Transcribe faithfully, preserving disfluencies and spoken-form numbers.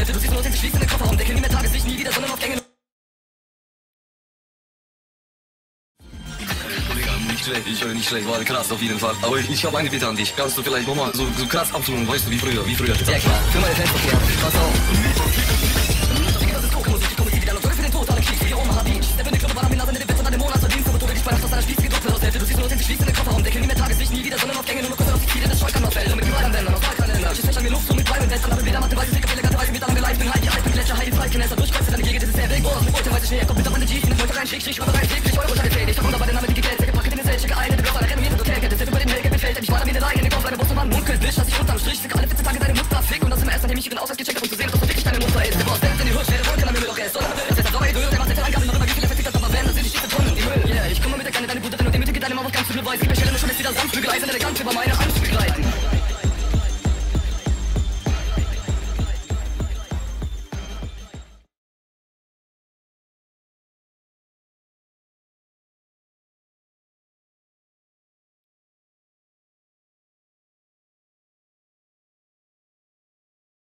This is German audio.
Hälfte, du siehst nur noch den schließt in den Kofferraum. Decke nie mehr Tageslicht, nie wieder, sondern auf Gänge. Nicht schlecht, ich höre nicht schlecht, war krass auf jeden Fall. Aber ich, ich habe eine Bitte an dich. Kannst du vielleicht nochmal so, so krass abtun, weißt du, wie früher, wie früher. Ja klar, für meine Fans verkehr. Pass auf. Das ist Kokemusik, die kommt wieder. Sorge für den Tod, alle Krieg, wie Omaha Beach. Step in die Club, war am Nase, in den Witz und an den Monat verdienst. Aber du dich bei Nacht aus einer Spieße gedruckt wird aus Hälfte. Du siehst nur noch den schließt in den Kofferraum. Decke nie mehr Tageslicht, nie wieder, sondern auf Gänge. Nur noch kurz auf die Ziele des Scheukanauffällt. Und mit überall Ländern, aus Balkanländern. Ich an mir Luft, so mit Beinen, Western. Aber wieder macht der weiße Sieg auf elegante Weise mit anderen geleitet. Bin Heidi, Alpen, Gletscher, Heidi, Falkenässer. Durchkreuze deine Gegend, das ist der Weg. Boah, mit Beute, weiße Schnee. Kommt mit auf meine Jeans, in den Meute rein, Schräg, Strich, über rein, Schräg, Strich, Euro, Scheide, ich hab wunderbar den Namen, die Geld, zecke, packe den Zelt, checke ein, der Block, alle renommierte Hotelkette, zählt über den Helge, befällt, ich war da wie eine Reihe, in den Kopf, eine Brust und Mann, Munkel, Bisch, dass ich unterm Strich, zicke alle vierzehn Tage deine Mutter, fick, und das im ersten, nachdem ich ihren Ausweis gecheckt hab, um zu sehen, dass das wirklich deine Mutter ist. Der Boss, der in die Hut, schwere Wolken, dann will doch erst, oder? Jetzt ist er sauer, der macht jetzt Angaben, noch immer wie viel er vertickt hat, aber wenn, dann sind die Schiefe Tonnen, die Müll, yeah, ich komme mit der Kleine, deine Gute, drin und die Mitte geht deine Mama, was kannst du beweisen, ich bestelle nur schon jetzt wieder sanft, bügel